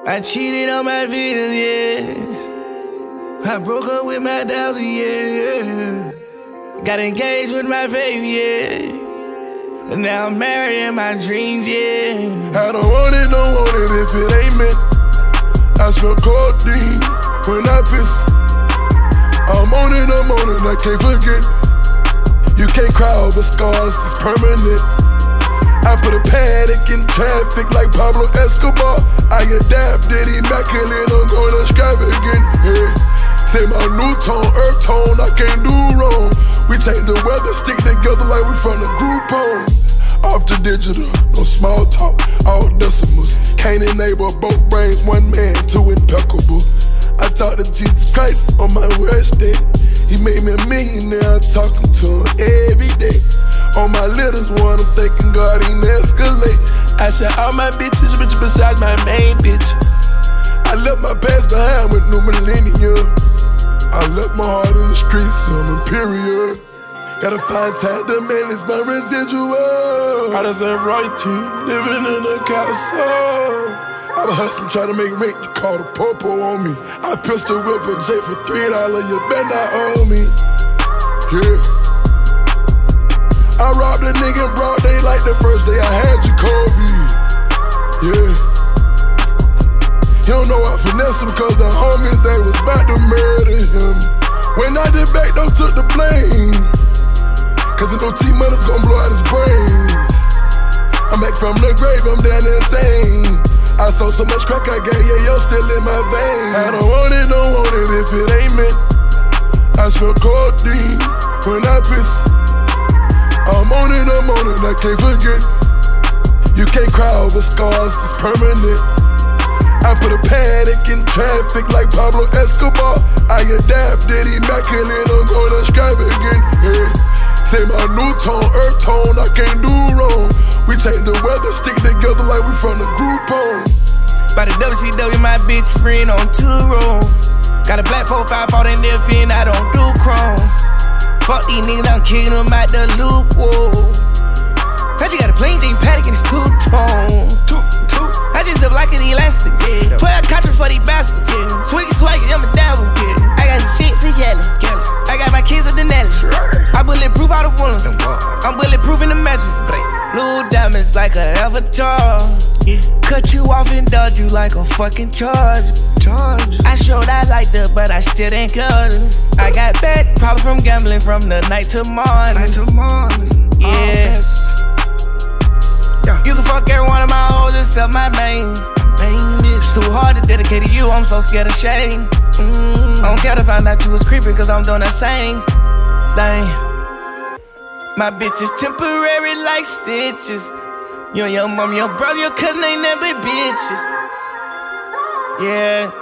I cheated on my feelings, yeah. I broke up with my doubts, yeah. Got engaged with my baby, yeah. And now I'm married in my dreams, yeah. I don't want it if it ain't meant. I smell codeine when I piss. I'm on it, I can't forget. You can't cry over scars, it's permanent. I put a paddock in traffic like Pablo Escobar. I adapted, immaculate, I'm going extravagant. Yeah. Say my new tone, earth tone, I can't do wrong. We change the weather, stick together like we from the group home. Off the digital, no small talk, all decimals. Can't enable both brains, one man, two impeccable. I talk to Jesus Christ on my worst day. He made me a millionaire, I'm talking to him every day. On my littlest one, I'm thinking God ain't escalate. I shot all my bitches rich besides my main bitch. I left my past behind with new millennium. I left my heart in the streets, I'm imperial. Gotta find time to manage my residual. I deserve royalty, living in a castle. I was hustling, trying to make rent, you call the popo on me. I pistol whip a J for $3, you better not owe me. Yeah. I robbed a nigga in broad day like the first day I had Jacoby. Yeah. You don't know I finessed him cause the homies, they was about to murder him. When I did back, though, took the blame. Cause I know T-Money's gon' blow out his brains. I'm back from the grave, I'm down insane. I sold so much crack I got, yeah, yo, still in my veins. I don't want it if it ain't meant. I smell codeine when I piss. I'm on it, I can't forget. You can't cry over scars, it's permanent. I put a paddock in traffic like Pablo Escobar. I adapted, immaculate, I'm going extravagant. Yeah. Say my new tone, earth tone, I can't do wrong. We change the weather, stick together like we from the group home. By the WCW, my bitch friend on two-room. Got a black 4-5 for that nip and I don't do chrome. Fuck these niggas, I'm kicking them out the loop, whoa. Heard you got a plain Jane paddock and it's two-tone. I just up like an elastic, yeah. 12 cartridge for these bastards, yeah. Swaggy, I'm a devil, yeah. I got some shit together, I got my kids at the Nelly. I bulletproof all the wounds, I'm bulletproof in the mattress. Blue diamonds like an avatar, yeah. Cut you off and dodge you like a fucking charge. I showed I liked her, but I still ain't got her. I got back, probably from gambling from the night to morning. Yeah. You can fuck every one of my hoes except my main bitch. It's too hard to dedicate to you, I'm so scared of shame. I don't care to find out you was creeping, cause I'm doing the same thing. My bitch is temporary like stitches. You and your mom, your brother, your cousin ain't never bitches. Yeah.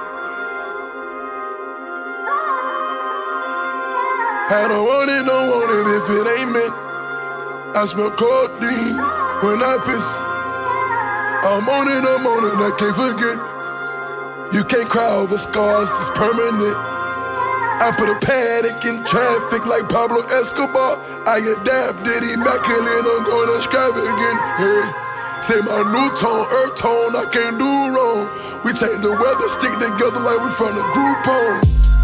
I don't want it if it ain't meant. I smell codeine when I piss. I'm on it, I can't forget. You can't cry over scars, it's permanent. I put a paddock in traffic like Pablo Escobar. I adapted, immaculate, I'm going extravagant. Yeah. Say my new tone, earth tone, I can't do wrong. We change the weather, stick together like we from the group home.